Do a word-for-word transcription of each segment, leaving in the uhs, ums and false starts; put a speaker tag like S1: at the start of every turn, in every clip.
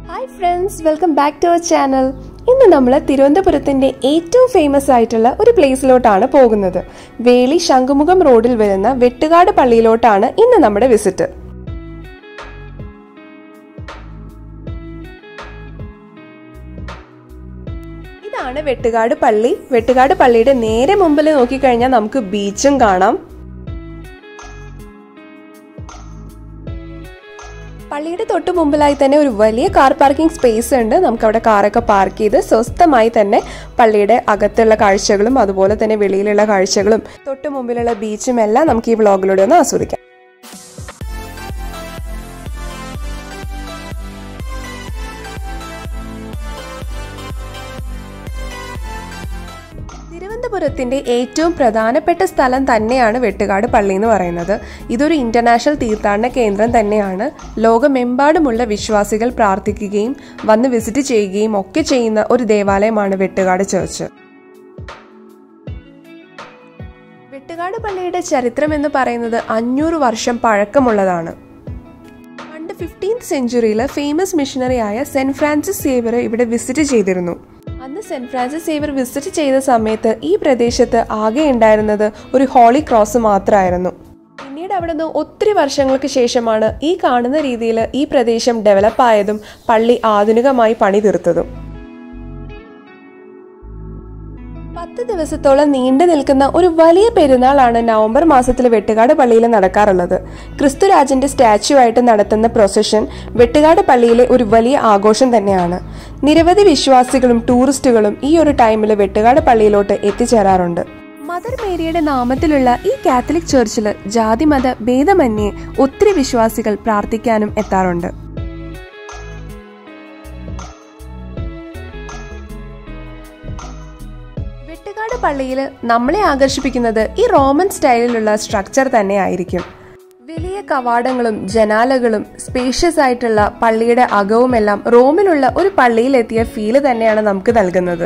S1: Hi friends, welcome back to our channel. ഇന്ന് നമ്മൾ തിരുവനന്തപുരത്തിന്റെ ഏറ്റവും ഫേമസ് ആയിട്ടുള്ള ഒരു പ്ലേസിലോട്ടാണ് പോകുന്നത്. വേളി ശംഖുമുഖം റോഡിൽ വരുന്ന വെട്ടുകാട് പള്ളിയിലോട്ടാണ് ഇന്ന് നമ്മുടെ വിസിറ്റ്. ഇതാണ് വെട്ടുകാട് പള്ളി. വെട്ടുകാട് പള്ളിയുടെ നേരെ മുമ്പിൽ നോക്കിക്കഴിഞ്ഞാൽ നമുക്ക് ബീച്ചും കാണാം. പള്ളിയുടെ തൊട്ട് മുമ്പിലായി തന്നെ ഒരു വലിയ കാർ പാർക്കിംഗ് സ്പേസ് ഉണ്ട്. നമുക്ക് അവിടെ കാറൊക്കെ പാർക്ക് ചെയ്ത് സ്വസ്ഥമായി തന്നെ പള്ളിയുടെ അകത്തുള്ള കാഴ്ചകളും അതുപോലെ തന്നെ വെളിയിലുള്ള കാഴ്ചകളും തൊട്ട് മുമ്പിലുള്ള ബീച്ചും എല്ലാം നമുക്ക് ഈ വ്ളോഗിലൂടെ ഒന്ന് ആസ്വദിക്കാം. തിരുവനന്തപുരത്തിന്റെ ഏറ്റവും പ്രധാനപ്പെട്ട സ്ഥലം തന്നെയാണ് വെട്ടുകാട് പള്ളി എന്ന് പറയുന്നത്. ഇതൊരു ഇന്റർനാഷണൽ തീർത്ഥാടന കേന്ദ്രം തന്നെയാണ്. ലോകമെമ്പാടുമുള്ള വിശ്വാസികൾ പ്രാർത്ഥിക്കുകയും വന്ന് വിസിറ്റ് ചെയ്യുകയും ഒക്കെ ചെയ്യുന്ന ഒരു ദേവാലയമാണ് വെട്ടുകാട് ചർച്ച്. വെട്ടുകാട് പള്ളിയുടെ ചരിത്രം എന്ന് പറയുന്നത് അഞ്ഞൂറ് വർഷം പഴക്കമുള്ളതാണ്. പണ്ട് ഫിഫ്റ്റീൻത് സെഞ്ചുറിയിൽ ഫേമസ് മിഷണറി ആയ സെന്റ് ഫ്രാൻസിസ് സേവ്യർ ഇവിടെ വിസിറ്റ് ചെയ്തിരുന്നു. അന്ന് സെന്റ് ഫ്രാൻസിസ് സേവ്യർ വിസിറ്റ് ചെയ്ത സമയത്ത് ഈ പ്രദേശത്ത് ആകെ ഉണ്ടായിരുന്നത് ഒരു ഹോളി ക്രോസ് മാത്രമായിരുന്നു. പിന്നീട് അവിടെ നിന്ന് ഒത്തിരി വർഷങ്ങൾക്ക് ശേഷമാണ് ഈ കാണുന്ന രീതിയിൽ ഈ പ്രദേശം ഡെവലപ്പ് ആയതും പള്ളി ആധുനികമായി പണി തീർത്തതും. പത്ത് ദിവസത്തോളം നീണ്ടു നിൽക്കുന്ന ഒരു വലിയ പെരുന്നാളാണ് നവംബർ മാസത്തിൽ വെട്ടുകാട് പള്ളിയിൽ നടക്കാറുള്ളത്. ക്രിസ്തുരാജന്റെ സ്റ്റാച്യു ആയിട്ട് നടത്തുന്ന പ്രൊസഷൻ വെട്ടുകാട് പള്ളിയിലെ ഒരു വലിയ ആഘോഷം തന്നെയാണ്. നിരവധി വിശ്വാസികളും ടൂറിസ്റ്റുകളും ഈ ഒരു ടൈമിൽ വെട്ടുകാട് പള്ളിയിലോട്ട് എത്തിച്ചേരാറുണ്ട്. മദർ മേരിയുടെ നാമത്തിലുള്ള ഈ കാത്തലിക് ചർച്ചിൽ ജാതി മത ഭേദമന്യേ ഒത്തിരി വിശ്വാസികൾ പ്രാർത്ഥിക്കാനും എത്താറുണ്ട്. വെട്ടുകാട് പള്ളിയിൽ നമ്മളെ ആകർഷിപ്പിക്കുന്നത് ഈ റോമൻ സ്റ്റൈലിലുള്ള സ്ട്രക്ചർ തന്നെ ആയിരിക്കും. വലിയ കവാടങ്ങളും ജനാലകളും സ്പേഷ്യസ് ആയിട്ടുള്ള പള്ളിയുടെ അകവുമെല്ലാം റോമിലുള്ള ഒരു പള്ളിയിലെത്തിയ ഫീല് തന്നെയാണ് നമുക്ക് നൽകുന്നത്.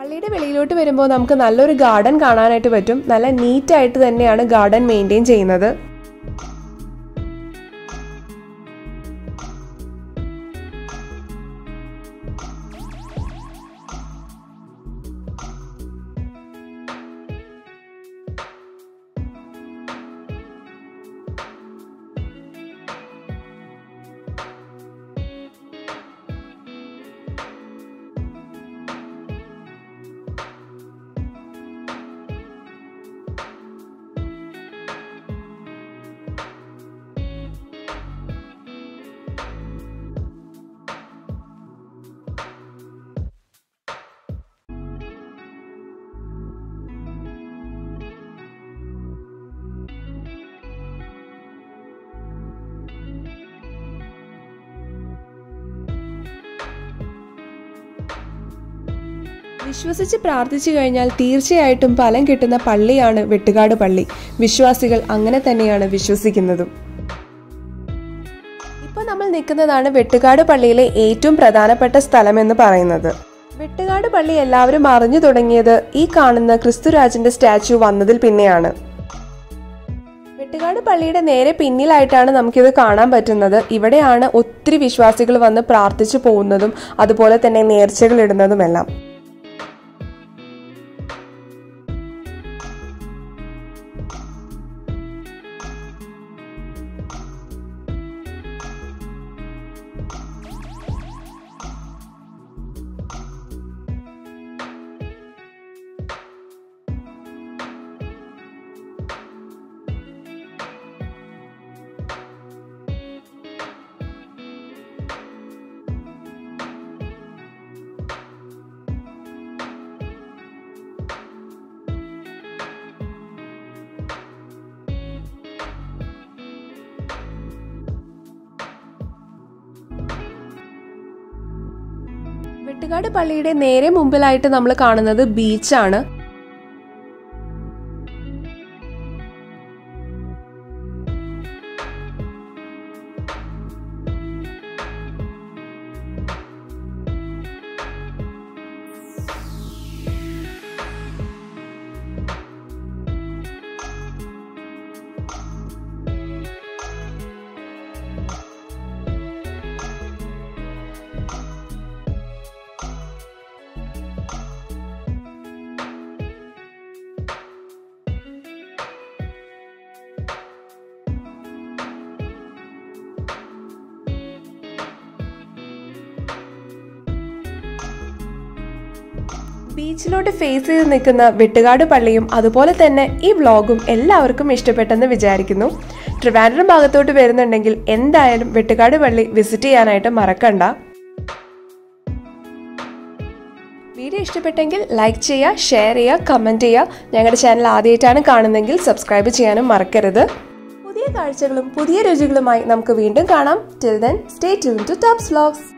S1: പള്ളിയുടെ വെളിയിലോട്ട് വരുമ്പോൾ നമുക്ക് നല്ലൊരു ഗാർഡൻ കാണാനായിട്ട് പറ്റും. നല്ല നീറ്റായിട്ട് തന്നെയാണ് ഗാർഡൻ മെയിൻറ്റെയിൻ ചെയ്യുന്നത്. വിശ്വസിച്ച് പ്രാർത്ഥിച്ചു കഴിഞ്ഞാൽ തീർച്ചയായിട്ടും ഫലം കിട്ടുന്ന പള്ളിയാണ് വെട്ടുകാട് പള്ളി. വിശ്വാസികൾ അങ്ങനെ തന്നെയാണ് വിശ്വസിക്കുന്നതും. ഇപ്പോൾ നമ്മൾ നിൽക്കുന്നതാണ് വെട്ടുകാട് പള്ളിയിലെ ഏറ്റവും പ്രധാനപ്പെട്ട സ്ഥലം എന്ന് പറയുന്നത്. വെട്ടുകാട് പള്ളി എല്ലാവരും അറിഞ്ഞു തുടങ്ങിയത് ഈ കാണുന്ന ക്രിസ്തുരാജന്റെ സ്റ്റാച്യു വന്നതിൽ പിന്നെയാണ്. വെട്ടുകാട് പള്ളിയുടെ നേരെ പിന്നിലായിട്ടാണ് നമുക്കിത് കാണാൻ പറ്റുന്നത്. ഇവിടെയാണ് ഒത്തിരി വിശ്വാസികൾ വന്ന് പ്രാർത്ഥിച്ചു പോകുന്നതും അതുപോലെ തന്നെ നേർച്ചകൾ ഇടുന്നതുമെല്ലാം. വെട്ടുകാട് പള്ളിയുടെ നേരെ മുമ്പിലായിട്ട് നമ്മൾ കാണുന്നത് ബീച്ചാണ്. ബീച്ചിലോട്ട് ഫേസ് ചെയ്ത് നിൽക്കുന്ന വെട്ടുകാട് പള്ളിയും അതുപോലെ തന്നെ ഈ വ്ളോഗും എല്ലാവർക്കും ഇഷ്ടപ്പെട്ടെന്ന് വിചാരിക്കുന്നു. ട്രിവാൻഡ്രം ഭാഗത്തോട്ട് വരുന്നുണ്ടെങ്കിൽ എന്തായാലും വെട്ടുകാട് പള്ളി വിസിറ്റ് ചെയ്യാനായിട്ട് മറക്കണ്ട. വീഡിയോ ഇഷ്ടപ്പെട്ടെങ്കിൽ ലൈക്ക് ചെയ്യുക, ഷെയർ ചെയ്യുക, കമൻറ്റ് ചെയ്യുക. ഞങ്ങളുടെ ചാനൽ ആദ്യമായിട്ടാണ് കാണുന്നതെങ്കിൽ സബ്സ്ക്രൈബ് ചെയ്യാനും മറക്കരുത്. പുതിയ കാഴ്ചകളും പുതിയ രുചികളുമായി നമുക്ക് വീണ്ടും കാണാം. Till then stay tune to Tops vlogs.